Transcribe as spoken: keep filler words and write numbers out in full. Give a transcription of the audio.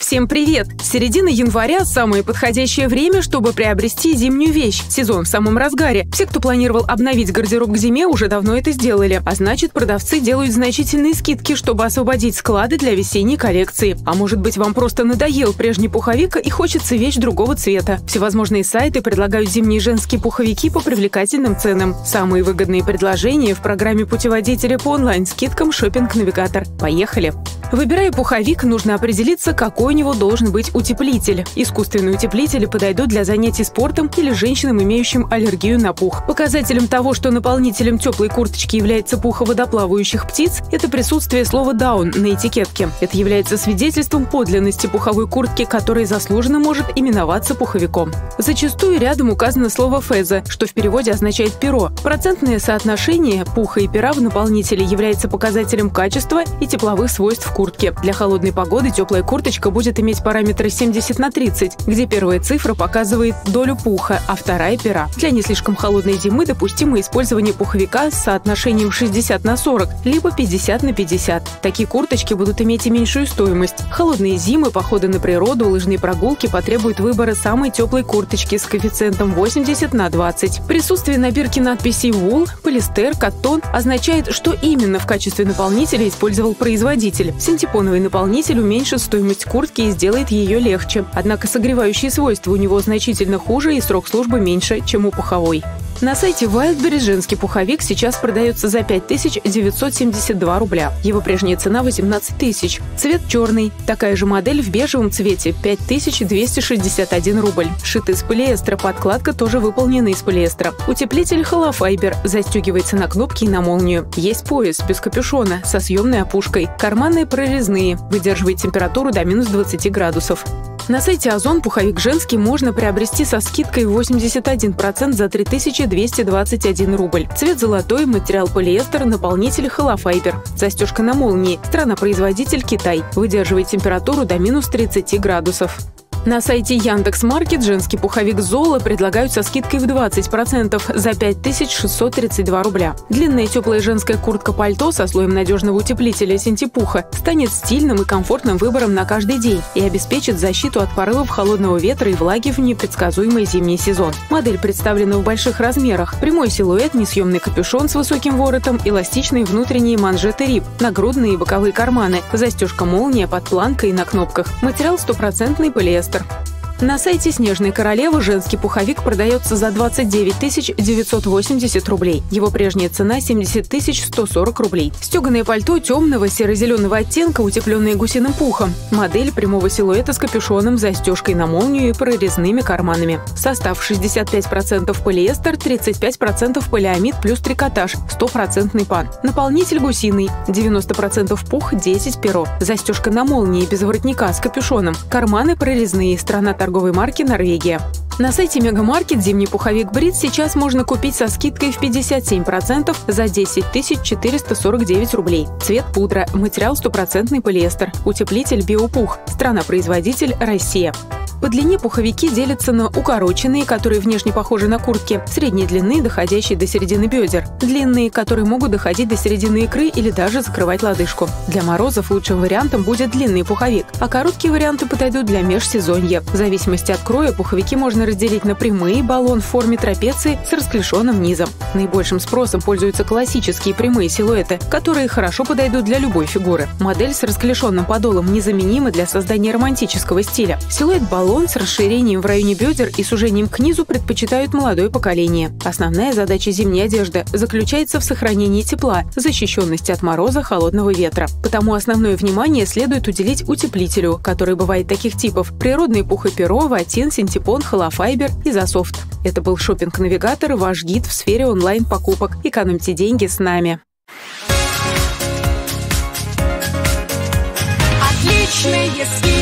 Всем привет! Середина января – самое подходящее время, чтобы приобрести зимнюю вещь. Сезон в самом разгаре. Все, кто планировал обновить гардероб к зиме, уже давно это сделали. А значит, продавцы делают значительные скидки, чтобы освободить склады для весенней коллекции. А может быть, вам просто надоел прежний пуховик и хочется вещь другого цвета. Всевозможные сайты предлагают зимние женские пуховики по привлекательным ценам. Самые выгодные предложения в программе путеводителя по онлайн-скидкам «Шопинг Навигатор». Поехали! Выбирая пуховик, нужно определиться, какой у него должен быть утеплитель. Искусственные утеплители подойдут для занятий спортом или женщинам, имеющим аллергию на пух. Показателем того, что наполнителем теплой курточки является пуха водоплавающих птиц, это присутствие слова «даун» на этикетке. Это является свидетельством подлинности пуховой куртки, которая заслуженно может именоваться пуховиком. Зачастую рядом указано слово «феза», что в переводе означает «перо». Процентное соотношение пуха и пера в наполнителе является показателем качества и тепловых свойств куртки. Для холодной погоды теплая курточка будет иметь параметры семьдесят на тридцать, где первая цифра показывает долю пуха, а вторая – пера. Для не слишком холодной зимы допустимо использование пуховика с соотношением шестьдесят на сорок, либо пятьдесят на пятьдесят. Такие курточки будут иметь и меньшую стоимость. Холодные зимы, походы на природу, лыжные прогулки потребуют выбора самой теплой курточки с коэффициентом восемьдесят на двадцать. Присутствие на бирке надписей «вул», «полиэстер», «коттон» означает, что именно в качестве наполнителя использовал производитель. Синтепоновый наполнитель уменьшит стоимость куртки и сделает ее легче. Однако согревающие свойства у него значительно хуже и срок службы меньше, чем у пуховой. На сайте Wildberries женский пуховик сейчас продается за пять тысяч девятьсот семьдесят два рубля. Его прежняя цена восемнадцать тысяч. Цвет черный. Такая же модель в бежевом цвете – пять тысяч двести шестьдесят один рубль. Шит из полиэстера, подкладка тоже выполнена из полиэстера. Утеплитель холофайбер. Застегивается на кнопки и на молнию. Есть пояс без капюшона, со съемной опушкой. Карманы прорезные. Выдерживает температуру до минус двадцати градусов. На сайте Озон пуховик женский можно приобрести со скидкой восемьдесят один процент за три тысячи двести двадцать один рубль. Цвет золотой, материал полиэстер, наполнитель холофайбер. Застежка на молнии. Страна-производитель Китай. Выдерживает температуру до минус тридцати градусов. На сайте Яндекс.Маркет женский пуховик Золо предлагают со скидкой в двадцать процентов за пять тысяч шестьсот тридцать два рубля. Длинная теплая женская куртка-пальто со слоем надежного утеплителя синтепуха станет стильным и комфортным выбором на каждый день и обеспечит защиту от порывов холодного ветра и влаги в непредсказуемый зимний сезон. Модель представлена в больших размерах. Прямой силуэт, несъемный капюшон с высоким воротом, эластичные внутренние манжеты рип, нагрудные и боковые карманы, застежка молния под планкой и на кнопках. Материал стопроцентный полиэстер. На сайте «Снежная королева» женский пуховик продается за двадцать девять тысяч девятьсот восемьдесят рублей. Его прежняя цена – семьдесят тысяч сто сорок рублей. Стеганое пальто темного серо-зеленого оттенка, утепленное гусиным пухом. Модель прямого силуэта с капюшоном, застежкой на молнию и прорезными карманами. Состав шестьдесят пять процентов полиэстер, тридцать пять процентов полиамид плюс трикотаж, стопроцентный пан. Наполнитель гусиный, девяносто процентов пух, десять процентов перо. Застежка на молнии без воротника с капюшоном. Карманы прорезные, страна торговой марки Норвегия. На сайте Мегамаркет зимний пуховик Брит сейчас можно купить со скидкой в пятьдесят семь процентов за десять тысяч четыреста сорок девять рублей. Цвет пудра, материал стопроцентный полиэстер, утеплитель биопух, страна-производитель Россия. По длине пуховики делятся на укороченные, которые внешне похожи на куртки, средней длины, доходящие до середины бедер, длинные, которые могут доходить до середины икры или даже закрывать лодыжку. Для морозов лучшим вариантом будет длинный пуховик, а короткие варианты подойдут для межсезонья. В зависимости от кроя пуховики можно разделить на прямые, баллон в форме трапеции с расклешенным низом. Наибольшим спросом пользуются классические прямые силуэты, которые хорошо подойдут для любой фигуры. Модель с расклешенным подолом незаменима для создания романтического стиля. Силуэт баллон с расширением в районе бедер и сужением к низу предпочитают молодое поколение. Основная задача зимней одежды заключается в сохранении тепла, защищенности от мороза, холодного ветра. Потому основное внимание следует уделить утеплителю, который бывает таких типов: природный пух и перо, ватин, синтепон, холофайбер и Изософт. Это был Шопинг Навигатор, ваш гид в сфере онлайн-покупок. Экономьте деньги с нами. Отличные скидки.